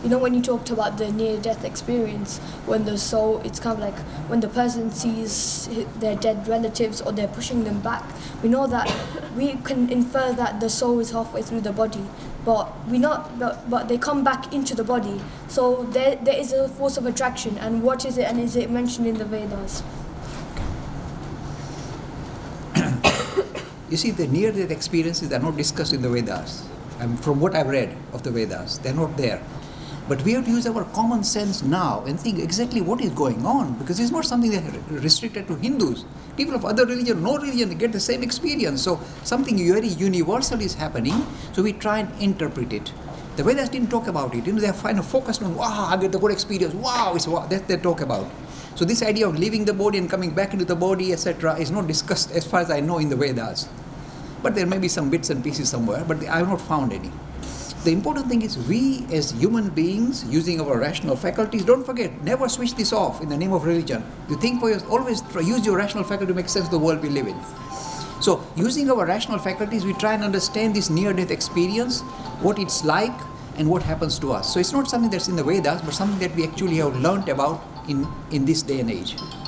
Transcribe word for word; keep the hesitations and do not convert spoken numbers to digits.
you know, when you talked about the near-death experience, when the soul, it's kind of like when the person sees their dead relatives or they're pushing them back, we know that we can infer that the soul is halfway through the body, but we not, but, but they come back into the body. So there, there is a force of attraction, and what is it, and is it mentioned in the Vedas? You see, the near-death experiences are not discussed in the Vedas. Um, from what I've read of the Vedas, they're not there. But we have to use our common sense now and think exactly what is going on, because it's not something that is restricted to Hindus. People of other religion, no religion, get the same experience. So something very universal is happening, so we try and interpret it. The Vedas didn't talk about it. You know, they're kind of focused on, wow, I get the good experience, wow, it's wow, that they talk about. So this idea of leaving the body and coming back into the body, et cetera, is not discussed as far as I know in the Vedas. But there may be some bits and pieces somewhere, but I have not found any. The important thing is we as human beings, using our rational faculties, don't forget, never switch this off in the name of religion. You think for yourself, always try, use your rational faculty to make sense of the world we live in. So using our rational faculties, we try and understand this near-death experience, what it's like, and what happens to us. So it's not something that's in the Vedas, but something that we actually have learnt about in, in this day and age.